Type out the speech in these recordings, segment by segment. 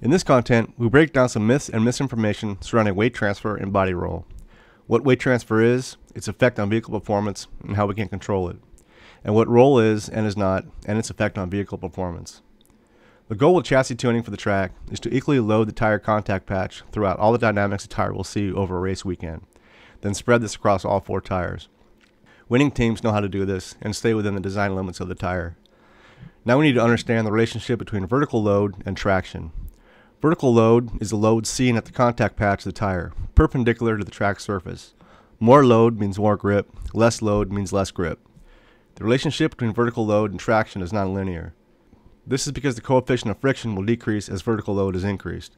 In this content, we break down some myths and misinformation surrounding weight transfer and body roll. What weight transfer is, its effect on vehicle performance, and how we can control it. And what roll is and is not, and its effect on vehicle performance. The goal with chassis tuning for the track is to equally load the tire contact patch throughout all the dynamics a tire will see over a race weekend, then spread this across all 4 tires. Winning teams know how to do this and stay within the design limits of the tire. Now we need to understand the relationship between vertical load and traction. Vertical load is the load seen at the contact patch of the tire, perpendicular to the track surface. More load means more grip, less load means less grip. The relationship between vertical load and traction is nonlinear. This is because the coefficient of friction will decrease as vertical load is increased.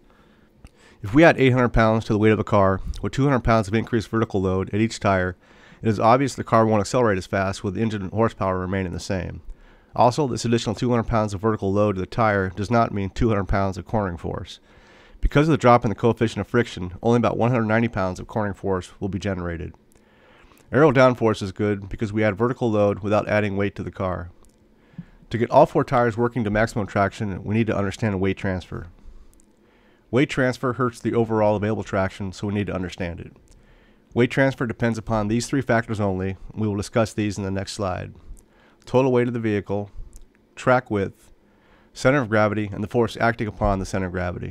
If we add 800 pounds to the weight of a car with 200 pounds of increased vertical load at each tire, it is obvious the car won't accelerate as fast with the engine horsepower remaining the same. Also, this additional 200 pounds of vertical load to the tire does not mean 200 pounds of cornering force. Because of the drop in the coefficient of friction, only about 190 pounds of cornering force will be generated. Aero downforce is good because we add vertical load without adding weight to the car. To get all 4 tires working to maximum traction, we need to understand weight transfer. Weight transfer hurts the overall available traction, so we need to understand it. Weight transfer depends upon these 3 factors only. We will discuss these in the next slide. Total weight of the vehicle, track width, center of gravity, and the force acting upon the center of gravity.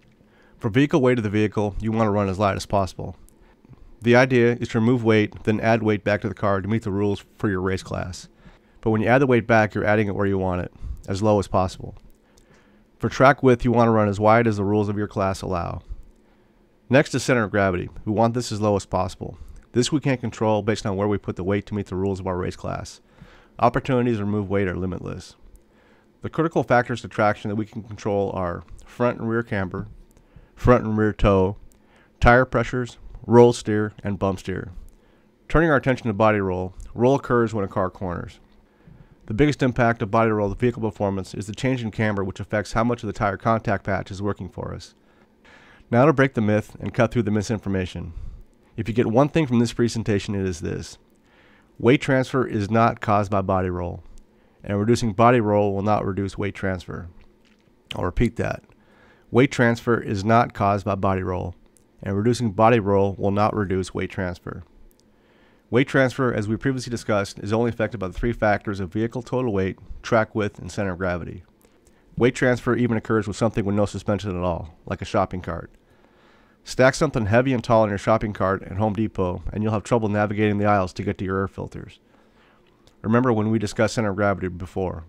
For vehicle weight of the vehicle, you want to run as light as possible. The idea is to remove weight, then add weight back to the car to meet the rules for your race class. But when you add the weight back, you're adding it where you want it, as low as possible. For track width, you want to run as wide as the rules of your class allow. Next is center of gravity. We want this as low as possible. This we can't control based on where we put the weight to meet the rules of our race class. Opportunities to remove weight are limitless. The critical factors to traction that we can control are front and rear camber, front and rear toe, tire pressures, roll steer, and bump steer. Turning our attention to body roll, roll occurs when a car corners. The biggest impact of body roll to vehicle performance is the change in camber, which affects how much of the tire contact patch is working for us. Now to break the myth and cut through the misinformation. If you get one thing from this presentation, it is this. Weight transfer is not caused by body roll, and reducing body roll will not reduce weight transfer. I'll repeat that. Weight transfer is not caused by body roll, and reducing body roll will not reduce weight transfer. Weight transfer, as we previously discussed, is only affected by the 3 factors of vehicle total weight, track width, and center of gravity. Weight transfer even occurs with something with no suspension at all, like a shopping cart. Stack something heavy and tall in your shopping cart at Home Depot, and you'll have trouble navigating the aisles to get to your air filters. Remember when we discussed center of gravity before.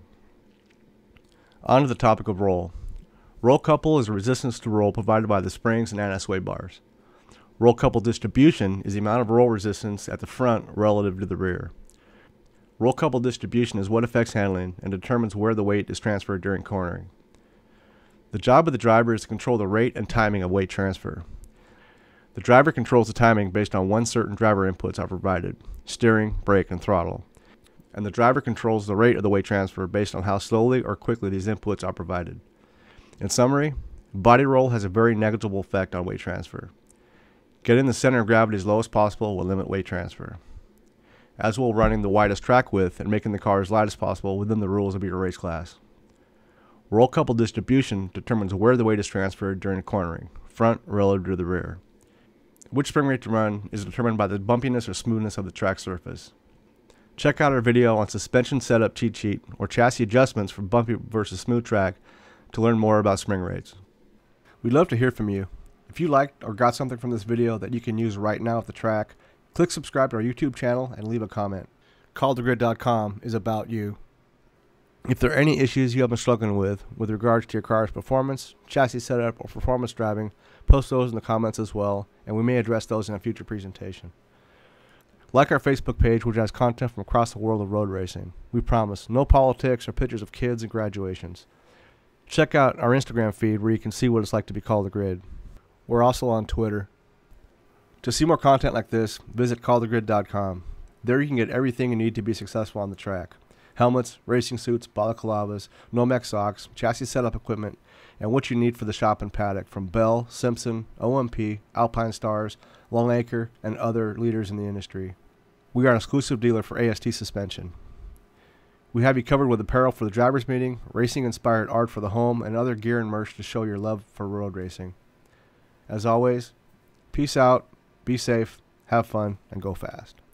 On to the topic of roll. Roll couple is a resistance to roll provided by the springs and anti-sway bars. Roll couple distribution is the amount of roll resistance at the front relative to the rear. Roll couple distribution is what affects handling and determines where the weight is transferred during cornering. The job of the driver is to control the rate and timing of weight transfer. The driver controls the timing based on when certain driver inputs are provided: steering, brake, and throttle. And the driver controls the rate of the weight transfer based on how slowly or quickly these inputs are provided. In summary, body roll has a very negligible effect on weight transfer. Getting the center of gravity as low as possible will limit weight transfer, as will running the widest track width and making the car as light as possible within the rules of your race class. Roll couple distribution determines where the weight is transferred during cornering, front relative to the rear. Which spring rate to run is determined by the bumpiness or smoothness of the track surface. Check out our video on suspension setup cheat sheet or chassis adjustments for bumpy versus smooth track to learn more about spring rates. We'd love to hear from you. If you liked or got something from this video that you can use right now at the track, click subscribe to our YouTube channel and leave a comment. CallTheGrid.com is about you. If there are any issues you have been struggling with regards to your car's performance, chassis setup, or performance driving, post those in the comments as well, and we may address those in a future presentation. Like our Facebook page, which has content from across the world of road racing. We promise no politics or pictures of kids and graduations. Check out our Instagram feed where you can see what it's like to be called the grid. We're also on Twitter. To see more content like this, visit callthegrid.com. There you can get everything you need to be successful on the track. Helmets, racing suits, balaclavas, Nomex socks, chassis setup equipment, and what you need for the shop and paddock from Bell, Simpson, OMP, Alpine Stars, Longacre, and other leaders in the industry. We are an exclusive dealer for AST suspension. We have you covered with apparel for the driver's meeting, racing-inspired art for the home, and other gear and merch to show your love for road racing. As always, peace out, be safe, have fun, and go fast.